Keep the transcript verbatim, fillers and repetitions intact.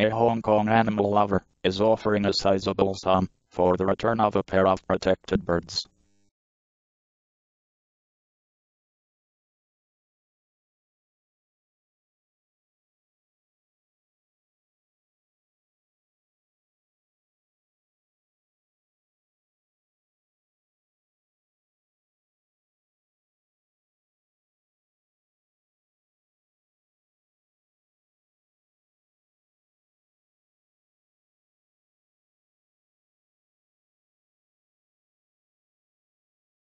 A Hong Kong animal lover is offering a sizable sum for the return of a pair of protected birds.